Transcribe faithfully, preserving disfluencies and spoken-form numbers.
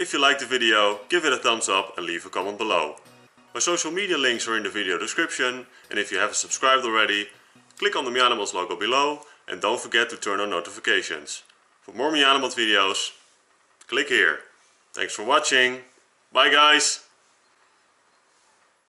If you liked the video, give it a thumbs up and leave a comment below. My social media links are in the video description, and if you haven't subscribed already, click on the MeAnimals logo below and don't forget to turn on notifications. For more MeAnimals videos, click here. Thanks for watching. Bye guys!